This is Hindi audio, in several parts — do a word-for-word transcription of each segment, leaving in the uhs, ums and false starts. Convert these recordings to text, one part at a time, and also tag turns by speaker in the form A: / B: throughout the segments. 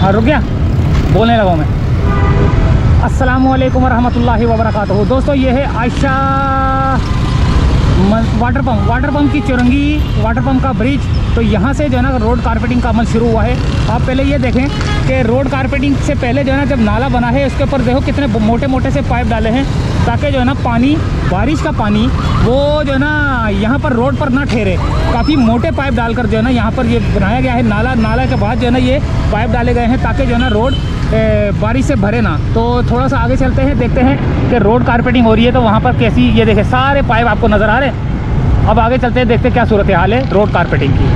A: हाँ रुक गया, बोलने लगा मैं। अस्सलामुअलैकुम वरहमतुल्लाहि वबरकातुहू। दोस्तों ये है Ayesha water pump, water pump की चुरंगी वाटर पम्प का ब्रिज। तो यहाँ से जो है ना रोड कारपेटिंग का अमल शुरू हुआ है। आप पहले ये देखें कि रोड कारपेटिंग से पहले जो है ना जब नाला बना है उसके ऊपर देखो कितने मोटे मोटे से पाइप डाले हैं, ताकि जो है ना पानी, बारिश का पानी वो जो है ना यहाँ पर रोड पर ना ठहरे। काफ़ी मोटे पाइप डालकर जो है ना यहाँ पर ये बनाया गया है नाला। नाला के बाद जो है ना ये पाइप डाले गए हैं ताकि जो है ना रोड बारिश से भरे ना। तो थोड़ा सा आगे चलते हैं, देखते हैं कि रोड कारपेटिंग हो रही है तो वहाँ पर कैसी, ये देखें सारे पाइप आपको नज़र आ रहे हैं। अब आगे चलते हैं, देखते हैं क्या सूरत हाल है रोड कारपेटिंग की।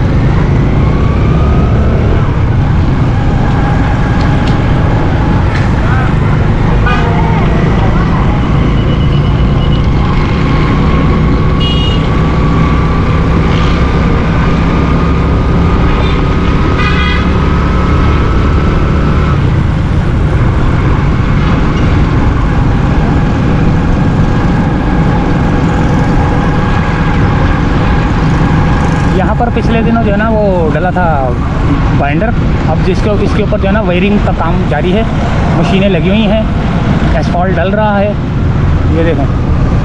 A: पर पिछले दिनों जो है ना वो डला था बाइंडर। अब जिसके इसके ऊपर जो है ना वायरिंग का काम जारी है, मशीनें लगी हुई हैं, एसफॉल्ट डल रहा है। ये देखें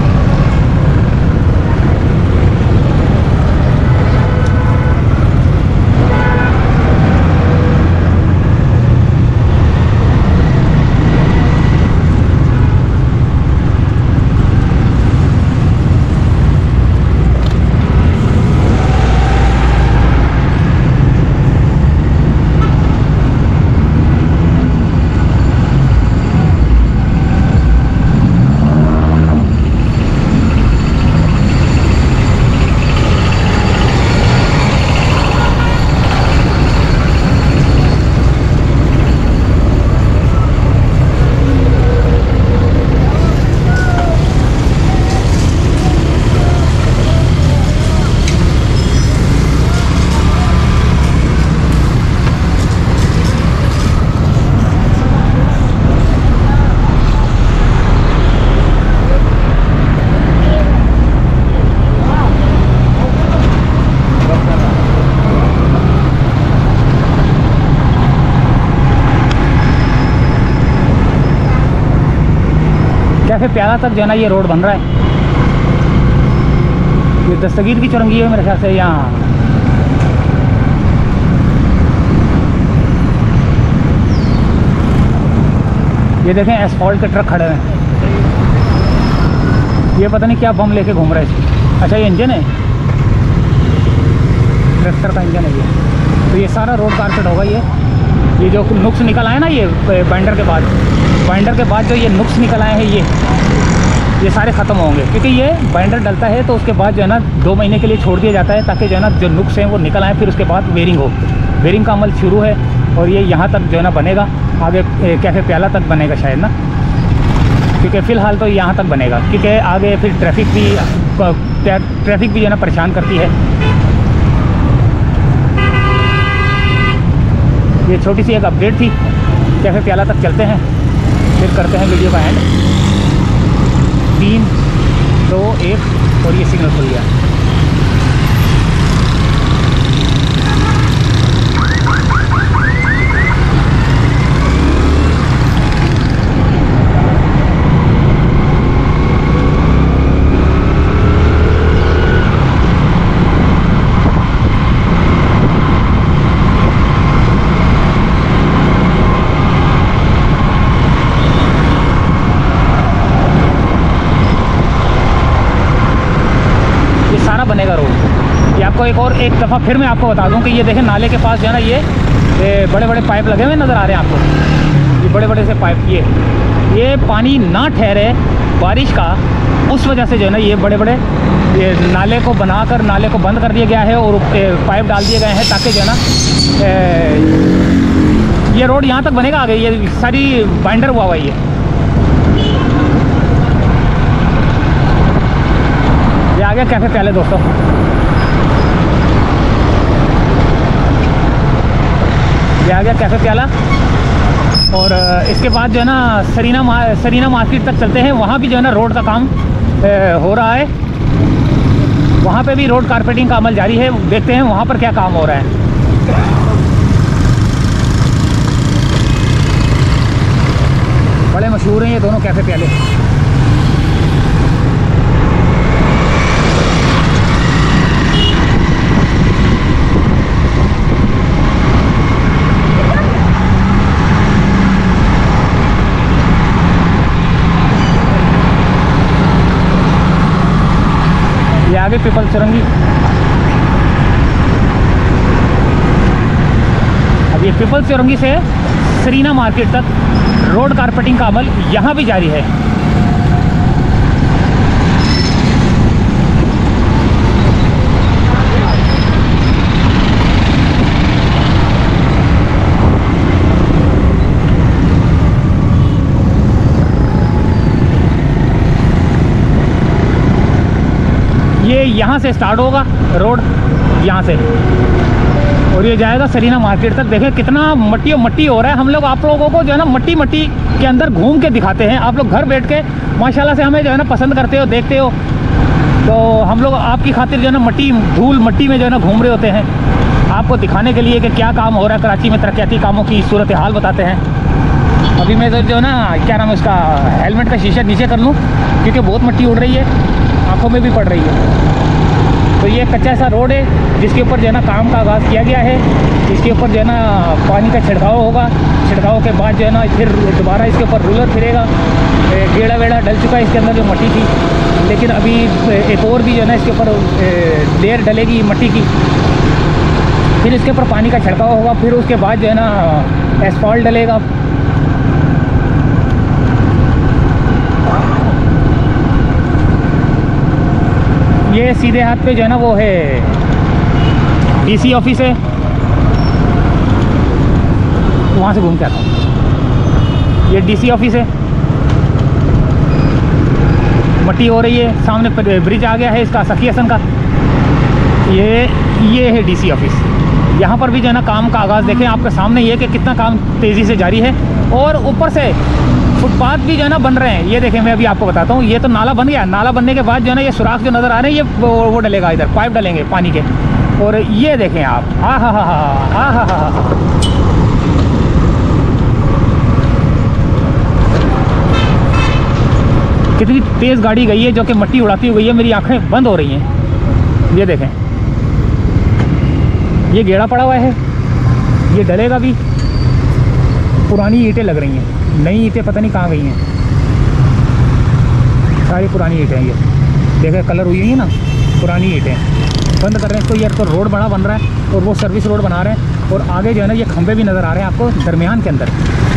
A: कैफे प्याला तक जो है ना ये रोड बन रहा है। ये दस्तगीर की चुरंगी है मेरे ख्याल से यहाँ। ये देखें एसफॉल्ट के ट्रक खड़े हैं। ये पता नहीं क्या बम लेके घूम रहा है इसकी। अच्छा ये इंजन है, ट्रैक्टर का इंजन है ये। तो ये सारा रोड कारपेट होगा। ये ये जो नुक्स निकल आए ना ये बाइंडर के बाद, बाइंडर के बाद जो ये नुक्स निकल आए हैं ये ये सारे ख़त्म होंगे, क्योंकि ये बाइंडर डलता है तो उसके बाद जो है ना दो महीने के लिए छोड़ दिया जाता है ताकि जो है ना जो नुक्स हैं वो निकल आए। फिर उसके बाद वेयरिंग हो, वेयरिंग का अमल शुरू है और ये यहाँ तक जो है ना बनेगा। आगे कैफ़े प्याला तक बनेगा शायद ना, क्योंकि फ़िलहाल तो यहाँ तक बनेगा, क्योंकि आगे फिर ट्रैफिक भी ट्रैफिक भी जो है ना परेशान करती है। ये छोटी सी एक अपडेट थी। कैफे प्याला तक चलते हैं, फिर करते हैं वीडियो का एंड। तीन दो एक और ये सिग्नल खुल गया। बनेगा रोड। ये आपको एक और एक दफ़ा फिर मैं आपको बता दूं कि ये देखें नाले के पास जो है ना ये, ये बड़े बड़े पाइप लगे हुए नज़र आ रहे हैं आपको। ये बड़े बड़े से पाइप, ये ये पानी ना ठहरे बारिश का, उस वजह से जो है ना ये बड़े बड़े ये नाले को बनाकर नाले को बंद कर दिया गया है और पाइप डाल दिए गए हैं ताकि जो है ना ये रोड यहाँ तक बनेगा। आगे ये सारी बाइंडर हुआ हुआ है। ये आ गया कैफे प्याले दोस्तों। ये आ गया कैफे प्याला। और इसके बाद जो है ना सरीना मा, सरीना मार्केट तक चलते हैं। वहाँ भी जो है ना रोड का काम हो रहा है। वहाँ पे भी रोड कारपेटिंग का अमल जारी है। देखते हैं वहाँ पर क्या काम हो रहा है। मशहूर हैं ये दोनों कैफ़े प्याले। ये आगे पीपल चुरंगी। अब ये पीपल चुरंगी से सरीना मार्केट तक रोड कारपेटिंग का अमल यहाँ भी जारी है। ये यहाँ से स्टार्ट होगा रोड, यहाँ से, और ये जाएगा सरीना मार्केट तक। देखें कितना मट्टी और मट्टी हो रहा है। हम लोग आप लोगों को जो है ना मट्टी मट्टी के अंदर घूम के दिखाते हैं। आप लोग घर बैठ के माशाल्लाह से हमें जो है ना पसंद करते हो, देखते हो, तो हम लोग आपकी खातिर जो है ना मट्टी धूल मट्टी में जो है ना घूम रहे होते हैं, आपको दिखाने के लिए कि क्या काम हो रहा है कराची में, तरक्याती कामों की सूरत हाल बताते हैं। अभी मैं तो जो है ना क्या नाम है उसका हेलमेट का शीशा नीचे कर लूँ क्योंकि बहुत मट्टी उड़ रही है, आँखों में भी पड़ रही है। तो ये कच्चा सा रोड है जिसके ऊपर जो है ना काम का आगाज़ किया गया है। इसके ऊपर जो है ना पानी का छिड़काव होगा। छिड़काव के बाद जो है ना फिर दोबारा इसके ऊपर रूलर फिरेगा। गेड़ा वेड़ा डल चुका है इसके अंदर जो मट्टी थी, लेकिन अभी एक और भी जो है ना इसके ऊपर लेयर डलेगी मट्टी की। फिर इसके ऊपर पानी का छिड़काव होगा। फिर उसके बाद जो है ना एसफॉल्ट डलेगा। ये सीधे हाथ पे जो है ना वो है डीसी ऑफिस है, वहाँ से घूम के आता हूँ। ये डीसी ऑफिस है, मट्टी हो रही है, सामने ब्रिज आ गया है इसका सखी हसन का। ये ये है डीसी ऑफिस। यहाँ पर भी जो है ना काम का आगाज़ देखें आपके सामने ये कि कितना काम तेज़ी से जारी है। और ऊपर से फुटपाथ भी जो है ना बन रहे हैं। ये देखें मैं अभी आपको बताता हूँ, ये तो नाला बन गया। नाला बनने के बाद जो है ना ये सुराख जो नज़र आ रहे हैं ये वो, वो डलेगा, इधर पाइप डलेंगे पानी के। और ये देखें आप, हाँ हाँ हाँ हाँ हाँ हाँ हाँ हाँ कितनी तेज़ गाड़ी गई है जो कि मट्टी उड़ाती हुई है। मेरी आंखें बंद हो रही हैं। ये देखें, ये गेड़ा पड़ा हुआ है, ये डलेगा भी। पुरानी ईंटें लग रही हैं, नई ईंटें पता नहीं कहाँ गई हैं। सारी पुरानी ईंटें हैं। ये देखें कलर हुई है ना, पुरानी ईंटें। बंद कर रहे हैं इसको। ये तो रोड बड़ा बन रहा है और वो सर्विस रोड बना रहे हैं। और आगे जो है ना ये खंभे भी नज़र आ रहे हैं आपको दरमियान के अंदर।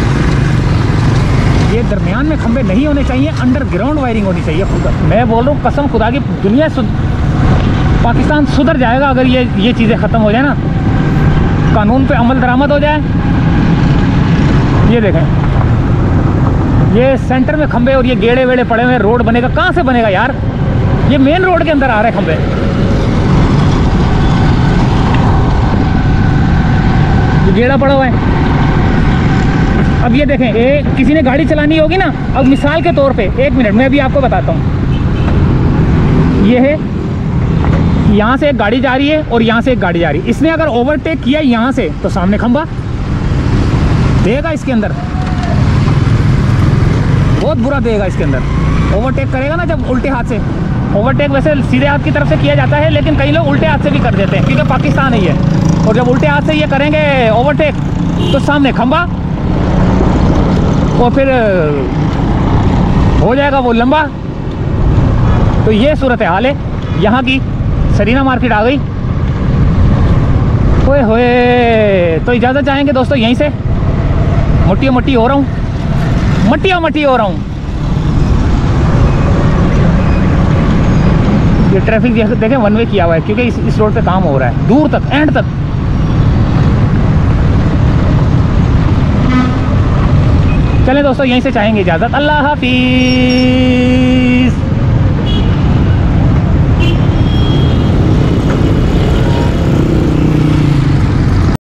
A: ये दरमियान में खंभे नहीं होने चाहिए, अंडरग्राउंड वायरिंग होनी चाहिए। खुद मैं बोल रहा हूँ, कसम खुदा की, दुनिया पाकिस्तान सुधर जाएगा अगर ये ये चीज़ें ख़त्म हो जाए ना, कानून पे अमल दरामद हो जाए। ये देखें, ये सेंटर में खंबे और ये गेड़े वेड़े पड़े हुए। रोड बनेगा कहाँ से बनेगा यार? ये मेन रोड के अंदर आ रहे खंबे। ये गेड़ा पड़ा हुआ है। अब ये देखें, ये किसी ने गाड़ी चलानी होगी ना, अब मिसाल के तौर पे, एक मिनट मैं अभी आपको बताता हूँ। ये है, यहाँ से एक गाड़ी जा रही है और यहाँ से एक गाड़ी जा रही है। इसने अगर ओवरटेक किया यहाँ से तो सामने खंबा देगा, इसके अंदर बहुत बुरा देगा। इसके अंदर ओवरटेक करेगा ना जब उल्टे हाथ से। ओवरटेक वैसे सीधे हाथ की तरफ से किया जाता है, लेकिन कई लोग उल्टे हाथ से भी कर देते हैं क्योंकि पाकिस्तान ही है। और जब उल्टे हाथ से ये करेंगे ओवरटेक तो सामने खंबा और फिर हो जाएगा वो लंबा। तो ये सूरत हाल है यहाँ की। सरीना मार्केट आ गई। ओए होए, तो इजाज़त चाहेंगे दोस्तों यहीं से। मट्टी मट्टी हो रहा हूँ, मट्टी मट्टी हो रहा हूँ। ये ट्रैफिक देखें वन वे किया हुआ है क्योंकि इस, इस रोड पे काम हो रहा है दूर तक, एंड तक। चलें दोस्तों, यहीं से चाहेंगे इजाज़त। अल्लाह हाफिज़।